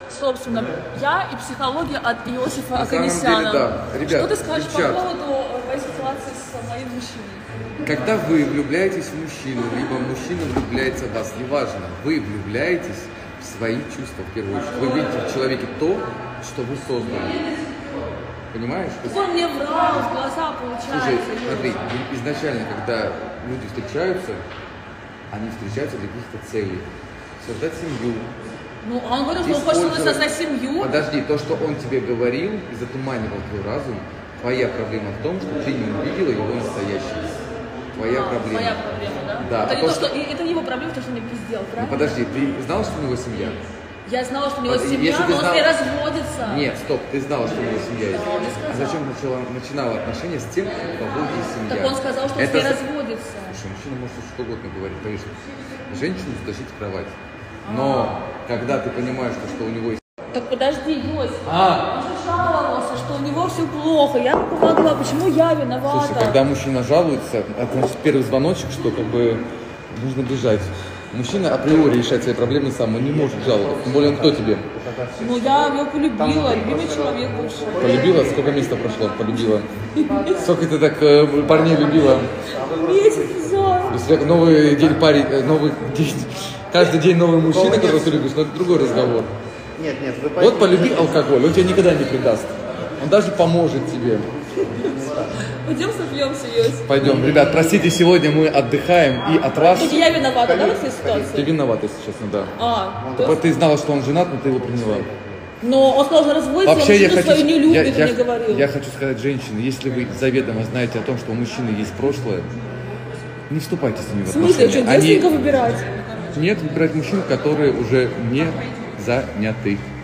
Собственно, я и психология от Иосифа На самом Оганесяна. деле, да. Ребят, что ты скажешь девчат, по поводу моей ситуации с моим мужчиной? когда вы влюбляетесь в мужчину, либо мужчина влюбляется в вас, неважно, вы влюбляетесь в свои чувства в первую очередь. Вы видите в человеке то, что вы создали. Понимаешь? Он мне врал в глаза, получается. Слушай, смотри, изначально, когда люди встречаются, они встречаются для каких-то целей. Создать семью. Ну, он говорил, что он хочет создать семью. Подожди, то, что он тебе говорил и затуманивал твой разум, твоя проблема в том, что ты не увидела его настоящего. Твоя проблема. Моя проблема, да? Да. Это, не то, что, это не его проблема, то, что он мне пиздел, правильно? Ну, подожди, ты знала, что у него семья? Я знала, что у него семья, Если но он с ней разводится. Нет, стоп, ты знала, что у него семья есть. Да, он не А сказал. зачем начинала отношения с тем, у кого есть семья? Так он сказал, что он с ней разводится. Слушай, мужчина может что угодно говорить, конечно. Женщину затащить в кровать. Но когда ты понимаешь, что у него есть... Так подожди, Йосиф. Он же жаловался, что у него все плохо. Я ему помогла, почему я виновата? Слушай, когда мужчина жалуется, это значит первый звоночек, что как бы нужно бежать. Мужчина априори решает свои проблемы сам, он не может жаловаться. Тем более он кто тебе? Ну я ее полюбила, любимый человек бывший. Полюбила? Сколько месяцев прошло? Полюбила. Сколько ты так парней любила? Месяц, да. Если как новый день парень, новый день, каждый день новый мужчина, которого ты любишь, но это другой разговор. Нет, вы Вот полюби алкоголь, он тебя никогда не предаст. Он даже поможет тебе. Пойдем сопьемся, Йосиф. Пойдем. Ребят, простите, сегодня мы отдыхаем и от вас... Так я виновата, да, в этой Ты ситуации? виновата, если честно, да. То есть... Ты знала, что он женат, но ты его приняла. Но он сказал, разводится, Вообще, он мужчину свою не любит, он мне говорил. я хочу сказать, женщины, если вы заведомо знаете о том, что у мужчины есть прошлое, не вступайте с ними в В смысле, отношения. что, девственника выбирать? Нет, выбирать мужчин, которые уже не заняты.